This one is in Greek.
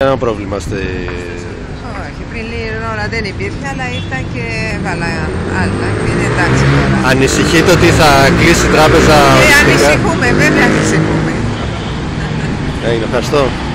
Ένα πρόβλημα Όχι, πριν λίγη ώρα δεν υπήρχε, αλλά ήρθαν και έβαλα άλλα και είναι εντάξει τώρα. Ανησυχείτε ότι θα κλείσει η τράπεζα? Ανησυχούμε, βέβαια ανησυχούμε. Ευχαριστώ.